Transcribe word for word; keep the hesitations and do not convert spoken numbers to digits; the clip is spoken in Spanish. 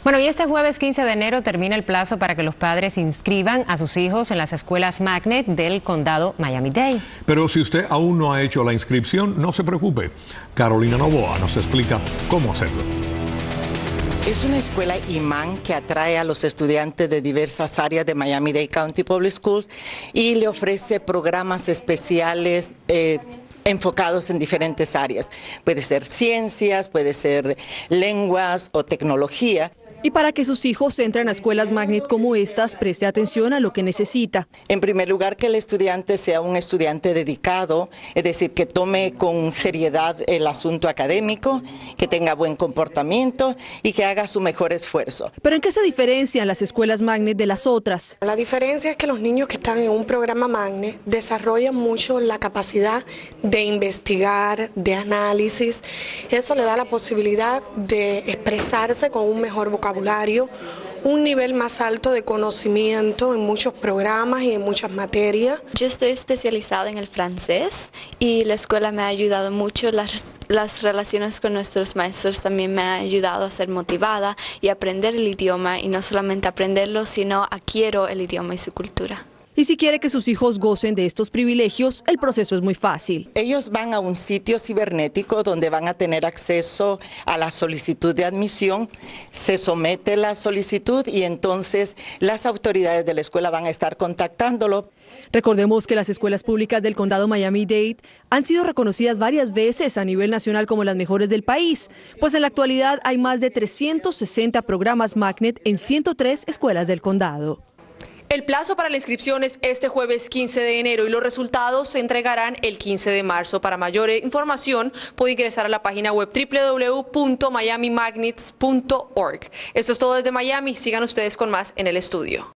Bueno, y este jueves quince de enero termina el plazo para que los padres inscriban a sus hijos en las escuelas Magnet del condado Miami-Dade. Pero si usted aún no ha hecho la inscripción, no se preocupe. Carolina Novoa nos explica cómo hacerlo. Es una escuela imán que atrae a los estudiantes de diversas áreas de Miami-Dade County Public Schools y le ofrece programas especiales eh, enfocados en diferentes áreas. Puede ser ciencias, puede ser lenguas o tecnología. Y para que sus hijos entren a escuelas Magnet como estas, preste atención a lo que necesita. En primer lugar, que el estudiante sea un estudiante dedicado, es decir, que tome con seriedad el asunto académico, que tenga buen comportamiento y que haga su mejor esfuerzo. ¿Pero en qué se diferencian las escuelas Magnet de las otras? La diferencia es que los niños que están en un programa Magnet desarrollan mucho la capacidad de investigar, de análisis. Eso le da la posibilidad de expresarse con un mejor vocabulario. vocabulario, un nivel más alto de conocimiento en muchos programas y en muchas materias. Yo estoy especializada en el francés y la escuela me ha ayudado mucho. Las, las relaciones con nuestros maestros también me han ayudado a ser motivada y aprender el idioma, y no solamente aprenderlo, sino adquiero el idioma y su cultura. Y si quiere que sus hijos gocen de estos privilegios, el proceso es muy fácil. Ellos van a un sitio cibernético donde van a tener acceso a la solicitud de admisión, se somete la solicitud y entonces las autoridades de la escuela van a estar contactándolo. Recordemos que las escuelas públicas del condado Miami-Dade han sido reconocidas varias veces a nivel nacional como las mejores del país, pues en la actualidad hay más de trescientos sesenta programas Magnet en ciento tres escuelas del condado. El plazo para la inscripción es este jueves quince de enero y los resultados se entregarán el quince de marzo. Para mayor información puede ingresar a la página web doble u doble u doble u punto miami magnets punto org. Esto es todo desde Miami. Sigan ustedes con más en el estudio.